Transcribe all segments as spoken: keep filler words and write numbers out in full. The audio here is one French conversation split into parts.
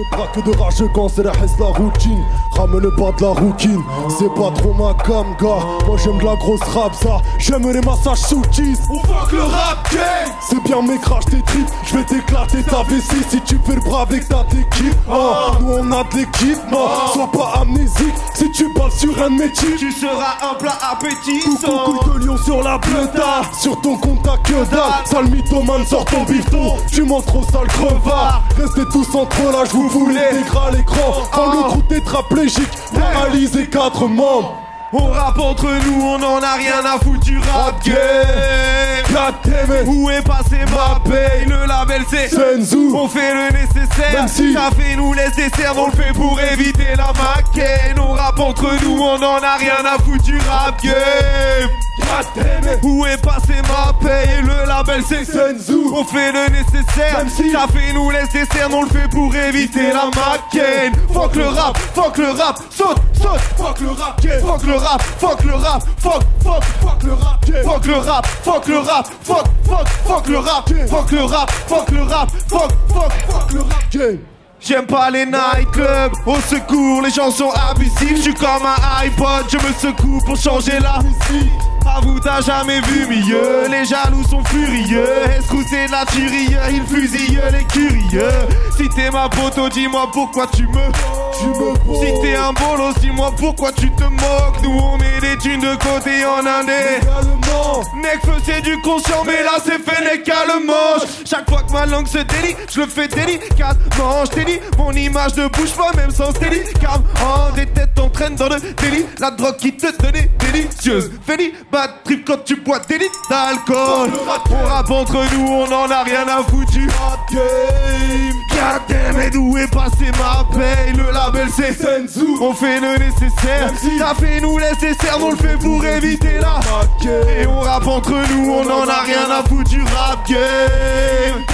Je braque de rage quand c'est la hesse la routine. Rame le bas de la rouquine. C'est pas trop ma cam gars. Moi j'aime de la grosse rap ça. J'aime les massages sous cheese. On fuck le rap game. C'est bien mais crache tes tripes. Je vais t'éclater ta vessie si tu fais le bras avec ta équipe. Oh, nous on a de l'équipement. Sois pas amnésique si tu parles sur un de mes types. Tu seras un plat appétissant. Coucou de lion sur la bleuta. Sur ton compte t'as que dalle. Sale mythomane sort ton bifton. Tu manges trop sale crevard. Restez tous entre là, je vous voulais dégras l'écran. Quand le groupe tétraplégique paralysé quatre membres. On rappe entre nous, on en a rien à foutre du rap game. Où est passé ma paye? Le label c'est Senzu. On fait le nécessaire. Même si ça fait nous laisse des cernes, on le fait pour éviter la maquette. On rappe entre nous, on en a rien à foutre du rap game. Où est passé ma paye? Le label c'est Senzu. On fait le nécessaire. Même si ça fait nous laisse des cernes, on le fait pour éviter la maquette. Fuck le rap, fuck le rap, saute, saute. Fuck le rap game. Fuck le rap, fuck le rap, fuck, fuck, Fuck le rap game. fuck le rap, fuck le rap, fuck, fuck, fuck le rap, fuck le rap, fuck le rap, fuck, fuck, Fuck le rap game. J'aime pas les nightclubs, au secours, les gens sont abusifs. Je suis comme un iPod, je me secoue pour changer la musique. À vous t'as jamais vu mieux, les jaloux sont furieux. Est-ce que c'est de la tuerie, ils fusillent les curieux. Si t'es ma poteau, dis-moi pourquoi tu me Tu me Si t'es un bolos, dis-moi pourquoi tu te moques. Nous on met des thunes de côté en indé. Necfeu c'est du conscient, mais là c'est fait n'est qu'à le manche. Chaque fois que ma langue se délie, je le fais délicatement. Je t'ai dit, mon image ne bouge pas même sans steadicam. En des têtes t'entraînes dans le délit. La drogue qui te tenait délicieuse. Féli, bad trip quand tu bois des litres d'alcool. On rappe entre nous, on en a rien à foutre du rap game. Goddamn, et d'où est passé ma paye? Le label c'est Senzu. On fait le nécessaire. Ça fait nous laisse des cernes, on le fait pour éviter la et on rappe entre nous, on en a rien à foutre du rap game.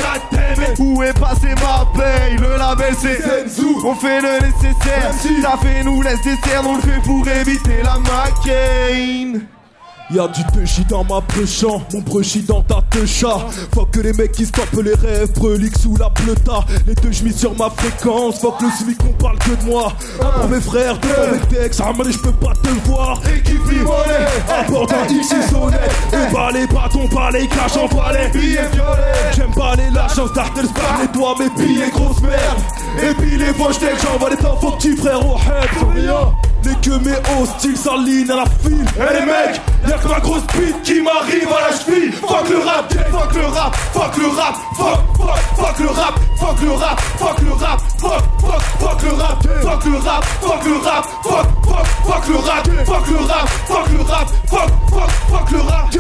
Où est passé ma paye? Le label c'est Senzu. On fait le nécessaire. Ça fait nous laisse des cernes, on le fait pour éviter la maquine. Y'a du péchi dans ma préchant, mon préchi dans ta techa. Faut que les mecs qui stoppent les rêves, preliques sous la pleuta. Les deux j'mis sur ma fréquence, faut que le smic on parle que de moi. Pour mes frères, devant mes textes, ah je peux pas te voir. Équipe limonée, Apporte un X sonnet. Et bas les bâtons, pas les clashs, envoie les billets violets. J'aime pas les lâches, starter spam, les doigts, mes billets, grosse merde. Et puis les poches tech, j'envoie les temps, faut petits frères au head, sur rien. Les que mes hostiles s'alignent à la file. Eh les mecs, y'a que ma grosse bite qui m'arrive à la cheville. Fuck le rap, fuck le rap, fuck le rap, fuck, fuck, fuck le rap, fuck le rap, fuck le rap, fuck, fuck, fuck le rap, fuck le rap, fuck le rap, fuck, fuck, fuck le rap, fuck le rap, fuck le rap, fuck, fuck, fuck le rap.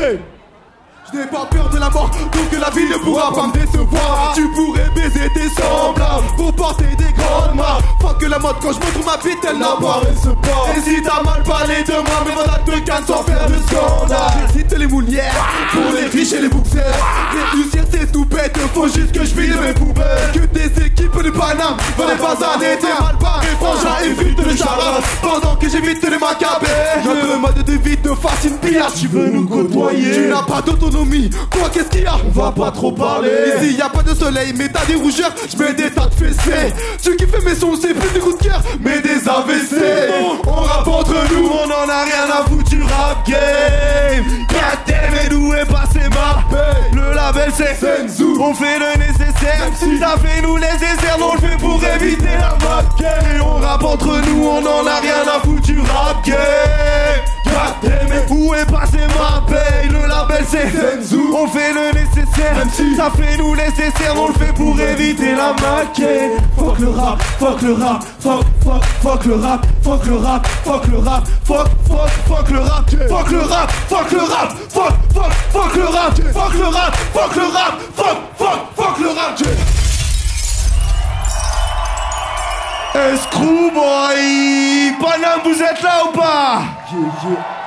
Je n'ai pas peur de la mort, donc la vie ne pourra pas me décevoir. Tu pourrais baiser tes semblables pour porter des grandes marques. Fuck que la mode, quand je montre ma bite, elle n'apparaisse pas. Et si t'as mal parlé de moi, mais voilà deux cannes sans faire de scandale. J'hésite les moulières pour les riches et les boxers. Réussir c'est tout bête, faut juste que je vide mes poubelles. Que tes équipes de Paname dans les basanés, t'es mal barré, frangin, évite le charade. Pendant que j'évite les macabées, notre mode de vie te fascine pillage. Tu veux nous côtoyer, tu n'as pas d'autonomie. Quoi, qu'est-ce qu'il y a? On va pas trop parler. Ici y a pas de soleil, mais t'as des rougeurs. J'mets des tas de fessées. Tu qui fais mes sons, c'est plus des coups de cœur, mais des A V C. On rappe entre nous, on en a rien à foutre du rap game. Goddamn, et d'où est passé ma paye? Le label c'est Senzu. On fait le nécessaire. Ça fait nous les déserts, on le fait pour éviter la maquette. Et on rappe entre nous, on en a rien à foutre du rap game. Goddamn, où est passé ma paye? Le label c'est Senzu. On fait le nécessaire. Ça fait nous les déserts, on le fait pour éviter la maquette. Fuck le rap, fuck le rap, fuck, fuck, fuck le rap, fuck le rap, fuck le rap, fuck, fuck, fuck le rap, fuck le rap, fuck le rap, fuck, fuck, fuck le rap, fuck le rap, fuck le rap, fuck, fuck, fuck le rap. Escrew boy, Paname, vous êtes là ou pas? Yeah, yeah.